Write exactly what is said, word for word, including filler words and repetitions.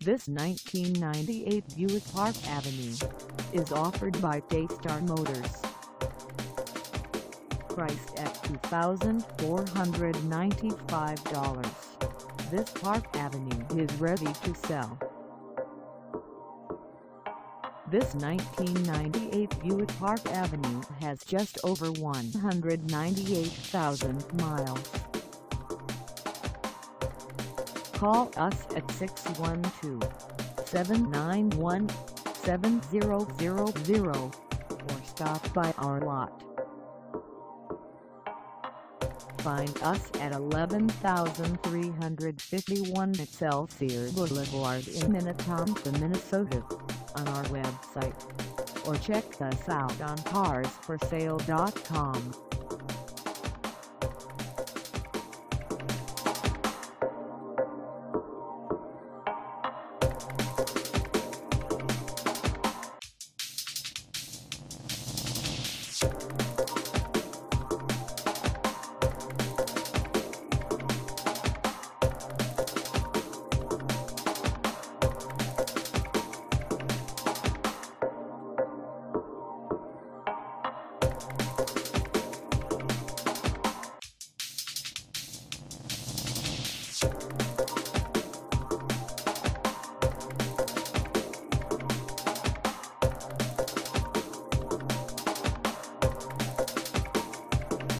This nineteen ninety-eight Buick Park Avenue is offered by Daystarr Motors. Priced at two thousand four hundred ninety-five dollars, this Park Avenue is ready to sell. This nineteen ninety-eight Buick Park Avenue has just over one hundred ninety-eight thousand miles. Call us at six one two, seven nine one, seven zero zero zero or stop by our lot. Find us at eleven thousand three hundred fifty-one Excelsior Boulevard in Minnetonka, Minnesota, on our website, or check us out on cars for sale dot com.